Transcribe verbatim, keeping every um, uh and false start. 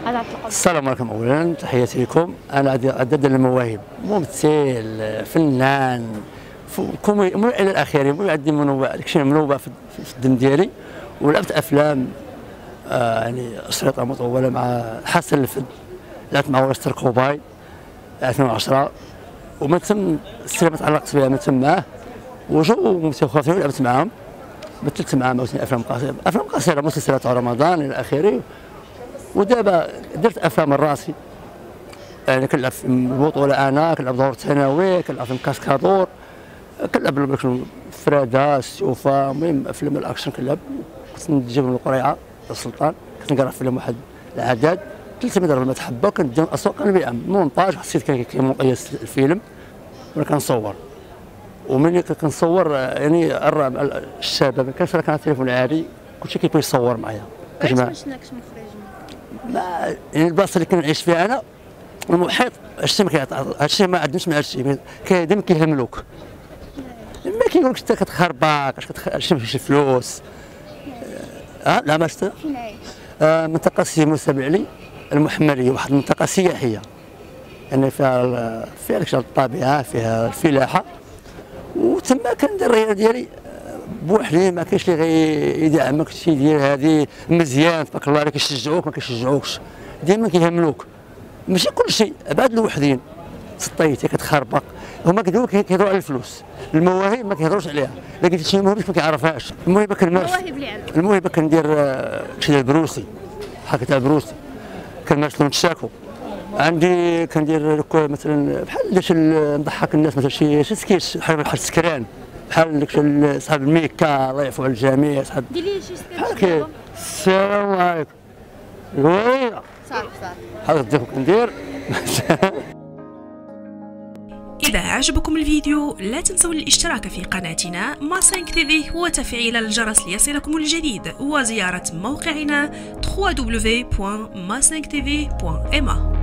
السلام عليكم. اولا تحياتي لكم. انا عدد المواهب، ممثل، فنان، كومي الى الاخره، عندي منوع، داكشي منوع في الدم ديالي. ولعبت افلام آه يعني اشرطه مطوله مع حسن الفد، لعبت مع وستر كوباي ألفين وعشرة، ومن ثم السينما تعلقت بها من تماه. وجو ممثل اخرين لعبت معاهم، مثلت معاهم افلام قصيره افلام قصيره مسلسلات رمضان الى اخره. ودابا درت افلام راسي، يعني كنلعب في البطوله، انا كنلعب دور ثانوي، كنلعب في كاسكادور، كنلعب فرادا، السيوفا، المهم افلام الاكشن كنلعب. كنت نجيب من القريعه السلطان، كنت نقرا فيلم واحد العدد ثلاثة متر ما تحبه، كندير الاسواق كنبيع مونتاج، حسيت كيمقيس الفيلم وانا كنصور. وملي كنصور يعني الشباب كان كان التليفون عادي، كلشي كيبغي يصور معايا. علاش ما شفناكش مخرج؟ ما يعني البلاصه اللي كنعيش فيها انا المحيط، هادشي ما كيعطي، هادشي ما عندناش مع هادشي، ديما كيهملوك، ما كيقول لك انت كتخربق، اش كتمشي فلوس. اه لا ما شفت. فين عايش؟ آه منطقه سي موسى بعلي المحمليه، واحد المنطقه سياحيه، يعني فيها فيها داكشي الطبيعه، فيها الفلاحه، وتما كندير الرياضه ديالي بوحدي، ما كاينش اللي غيدعمك شي ديال هذه مزيان تبارك الله عليك، كيشجعوك ما كيشجعوكش، ديما كيهملوك. ماشي كل شيء، بعاد الوحدين سطيتي كتخربق، هما كيديروا كيهضروا على الفلوس، المواهب ما كيهضروش عليها، لكن شي موهبه ما كيعرفهاش. الموهبه كنمارس، المواهب اللي عندك؟ الموهبه كندير شي ديال البروسي، بحال تاع البروسي كنمارس لهم الشاكو. عندي كندير مثلا بحال داك نضحك الناس، مثلا شي شي سكيتش بحال السكران، بحال داك صاحب الميكا، الله يعفو على الجميع. صاحب دير لي شي سكيتش. السلام عليكم. وي صافي صافي هذا الضيف كندير. إذا عجبكم الفيديو لا تنسوا الاشتراك في قناتنا ماسينك تيفي وتفعيل الجرس ليصلكم الجديد، وزيارة موقعنا دبليو دبليو دبليو بوان ماسينك تيفي بوان إم إيه.